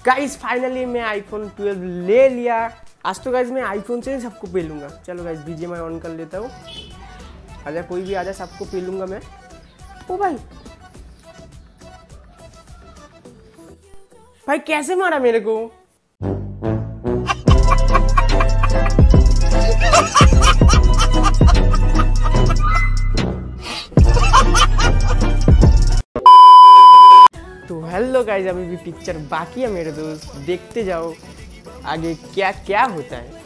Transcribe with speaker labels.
Speaker 1: Guys finally मैं iPhone 12 ले लिया। आज तो गाइस मैं आईफोन से सबको पे लूँगा। चलो गाइस बीजीएमआई ऑन कर लेता हूँ। आजा कोई भी आजा, सबको पे लूँगा मैं। ओ भाई कैसे मारा मेरे को? तो हेलो गाइस, अभी भी पिक्चर बाकी है मेरे दोस्त, देखते जाओ आगे क्या क्या होता है।